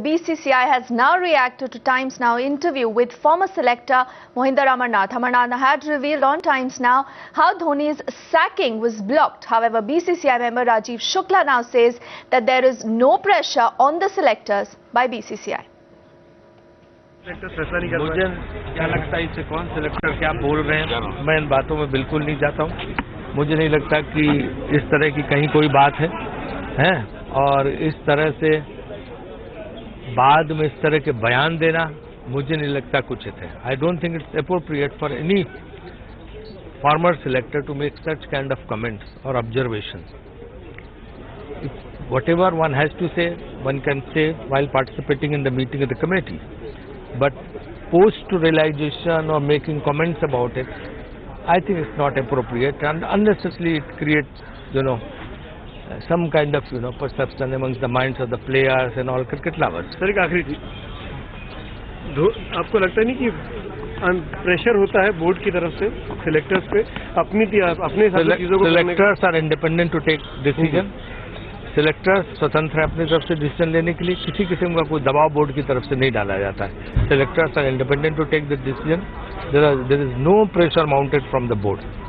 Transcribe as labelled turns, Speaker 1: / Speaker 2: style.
Speaker 1: BCCI has now reacted to Times Now interview with former selector Mohinder Amarnath. Amarnath had revealed on Times Now how Dhoni's sacking was blocked. However, BCCI member Rajiv Shukla now says that there is no pressure on the selectors by BCCI.
Speaker 2: मुझे क्या लगता है इससे कौन selector क्या बोल रहे हैं, मैं इन बातों में बिल्कुल नहीं जाता हूँ। मुझे नहीं लगता कि इस तरह की कहीं कोई बात है और इस तरह से बाद में इस तरह के बयान देना मुझे नहीं लगता उचित है। I don't think it's appropriate for any former selector to make such kind of comments और observation. Whatever one has to say, one can say while participating in the meeting of the committee. But post-realization or making comments about it, I think it's not appropriate, and unnecessarily it creates, some kind of, perception amongst the minds of the players and all cricket lovers.
Speaker 3: Sir एक आखिरी चीज, आपको लगता नहीं कि pressure होता है board की तरफ से सिलेक्टर्स पे अपनी चीजों को?
Speaker 2: Selectors are independent to take decision. Selectors स्वतंत्र है अपनी तरफ से डिसीजन लेने के लिए, किसी किस्म का कोई दबाव बोर्ड की तरफ से नहीं डाला जाता है। Selectors are independent to take the decision. There is no pressure mounted from the board.